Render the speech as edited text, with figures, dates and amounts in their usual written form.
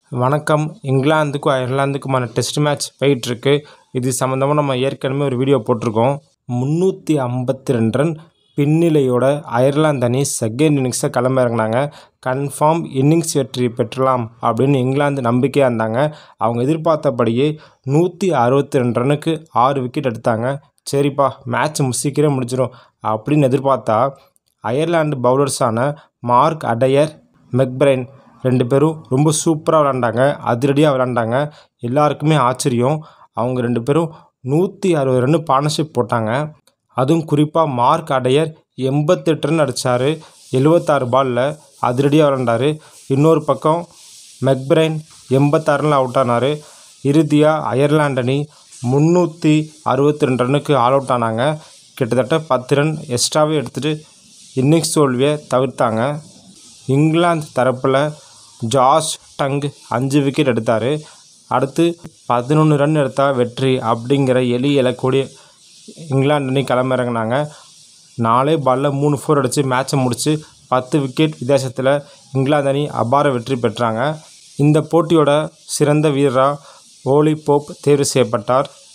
வணக்கம். இங்கிலாந்துக்கும் அயர்லாந்துக்குமான test match போயிட்டுருக்கு. இது சம்மந்தமாக நம்ம ஏற்கனவே ஒரு வீடியோ போட்டிருக்கோம். 352 ரன் பின்னிலையோட அயர்லாந்து அணி செகண்ட் இன்னிங்ஸை களமிறங்கினாங்க. கன்ஃபார்ம் இன்னிங்ஸ் வெற்றி பெற்றலாம் அப்படின்னு இங்கிலாந்து நம்பிக்கையாக இருந்தாங்க. அவங்க எதிர்பார்த்தபடியே 162 ரன்னுக்கு 6 விக்கெட் எடுத்தாங்க. சரிப்பா, மேட்ச் சீக்கிரம் முடிச்சிடும் அப்படின்னு எதிர்பார்த்தா அயர்லாந்து பவுலர்ஸான மார்க் அடையர், மெக்பிரைன் 2 பேரும் ரொம்ப சூப்பராக விளாண்டாங்க. அதிரடியாக விளாண்டாங்க. எல்லாருக்குமே ஆச்சரியம். அவங்க 2 பேரும் 160 ரன் பார்ட்னர்ஷிப் போட்டாங்க. அதுவும் குறிப்பாக மார்க் அடையர் 88 ரன் அடித்தார். 76 பாலில் அதிரடியாக விளாண்டார். இன்னொரு பக்கம் மெக்பிரைன் 86 ரனில் அவுட் ஆனார். இறுதியாக அயர்லாந்து அணி 362 ரன்னுக்கு ஆல் அவுட் ஆனாங்க. கிட்டத்தட்ட 10 ரன் எக்ஸ்ட்ராவே எடுத்துகிட்டு இன்னிங்ஸ் தோல்வியை தவிர்த்தாங்க. இங்கிலாந்து தரப்பில் ஜாஷ் டங் 5 விக்கெட் எடுத்தார். அடுத்து 11 ரன் எடுத்தால் வெற்றி அப்படிங்கிற எளிய இலக்கோடு இங்கிலாந்து அணி களமிறங்கினாங்க. 4 பாலில் 3 4 அடித்து மேட்சை முடித்து 10 விக்கெட் வித்தியாசத்தில் இங்கிலாந்து அணி அபார வெற்றி பெற்றாங்க. இந்த போட்டியோட சிறந்த வீரராக ஓலி போப் தேர்வு செய்யப்பட்டார்.